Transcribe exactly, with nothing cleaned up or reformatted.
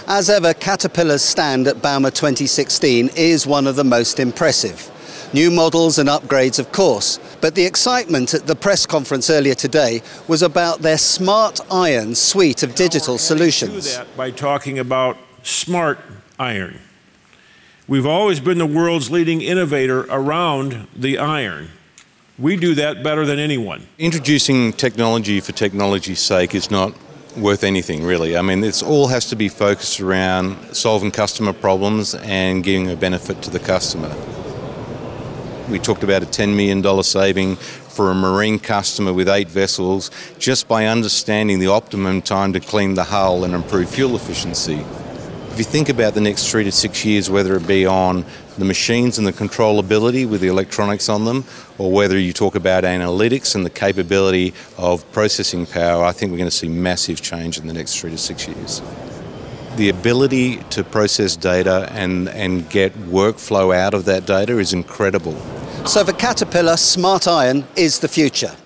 As ever, Caterpillar's stand at Bauma twenty sixteen is one of the most impressive. New models and upgrades, of course, but the excitement at the press conference earlier today was about their Smart Iron suite of digital solutions. Do that by talking about Smart Iron. We've always been the world's leading innovator around the iron. We do that better than anyone. Introducing technology for technology's sake is not worth anything, really. I mean, it all has to be focused around solving customer problems and giving a benefit to the customer. We talked about a ten million dollar saving for a marine customer with eight vessels just by understanding the optimum time to clean the hull and improve fuel efficiency. If you think about the next three to six years, whether it be on the machines and the controllability with the electronics on them, or whether you talk about analytics and the capability of processing power, I think we're going to see massive change in the next three to six years. The ability to process data and, and get workflow out of that data is incredible. So for Caterpillar, Smart Iron is the future.